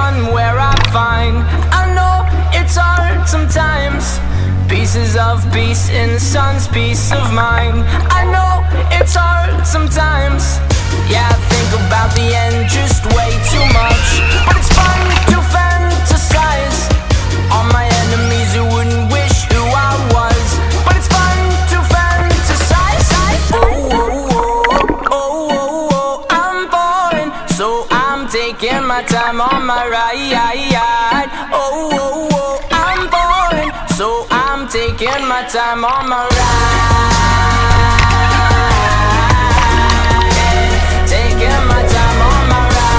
somewhere I find. I know it's hard sometimes, pieces of peace in the sun's peace of mind. I know it's hard sometimes, yeah, I think about the end just way too much. But it's fun to fantasize on my enemies who wouldn't wish who I was. But it's fun to fantasize. Oh, oh, oh, oh, oh, oh, I'm falling, so I'm taking my time on my ride. Oh, oh, oh, I'm falling, so I'm taking my time on my ride. Taking my time on my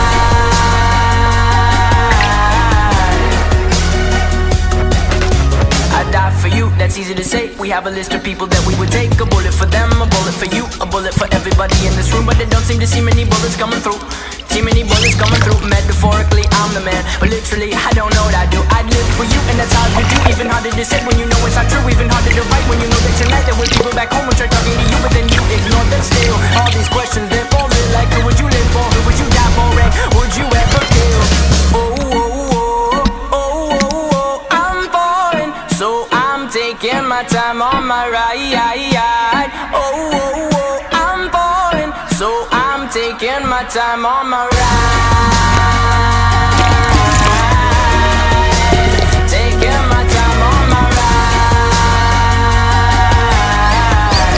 ride. I die for you, that's easy to say. We have a list of people that we would take. A bullet for them, a bullet for you, a bullet for everybody in this room. But they don't seem to see many bullets coming through. See many bullets coming through. Metaphorically, I'm the man, but literally, I don't know what I do. I'd live for you, and that's hard to do. Even harder to say when you know it's not true. Even harder to write when you know that tonight there were people back home and try talking to you, but then you ignore them still. All these questions, they're falling like, who would you live for? Who would you die for? And would you ever kill? Oh, oh, oh, oh, oh, oh, I'm falling, so I'm taking my time on my ride. Oh, oh, oh, I'm falling, so I'm taking my time on my ride. Taking my time on my ride.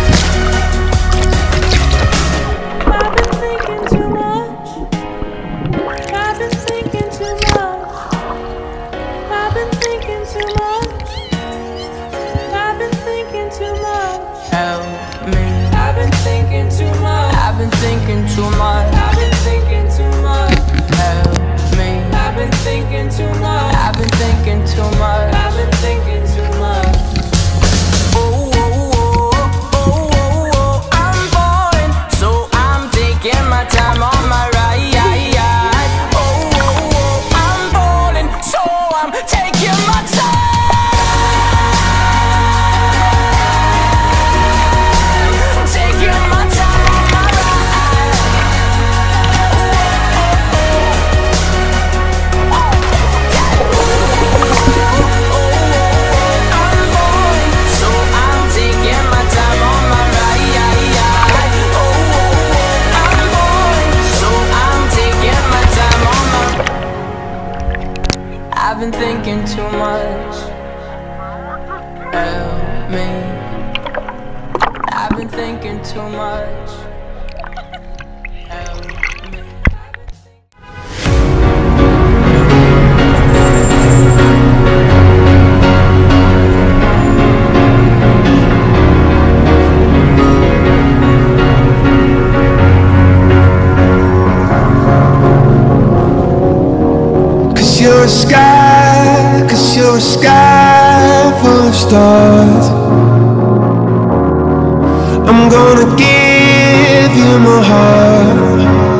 I've been thinking too much. I've been thinking too much. I've been thinking too much. I've been thinking too much. Help me. I've been thinking too much. I've been thinking too much. I've been thinking too much. Help me. I've been thinking too much. I've been thinking too much. I've been thinking too much. Oh, oh, oh, oh, oh, oh, I'm falling, so I'm taking my time on my ride. Oh, oh, oh, I'm falling, so I'm taking my time. Taking my time on my ride. I've been thinking too much. Help me. I've been thinking too much. Help me. 'Cause you're a sky, 'cause you're a sky full of stars. I'm gonna give you my heart.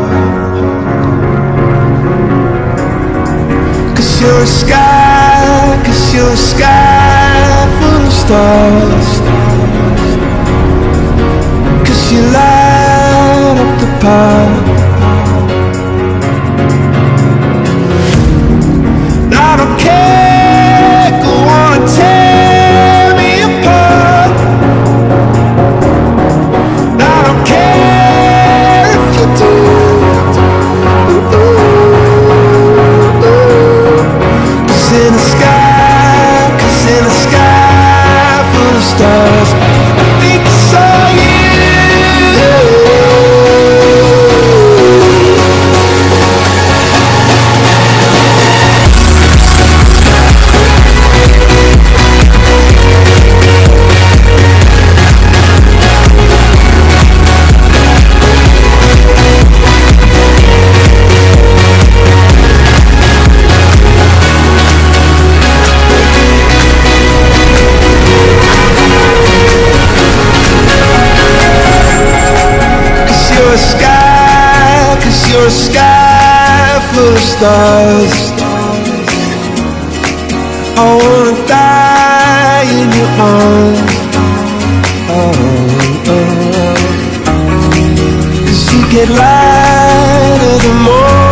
'Cause you're a sky, 'cause you're a sky full of stars. 'Cause you light up the path. I don't care, go on and tear me apart. I don't care if you do. Cause in the sky full of stars, I think I saw you. You're a sky full of stars. I wanna die in your arms. Cause you get lighter the more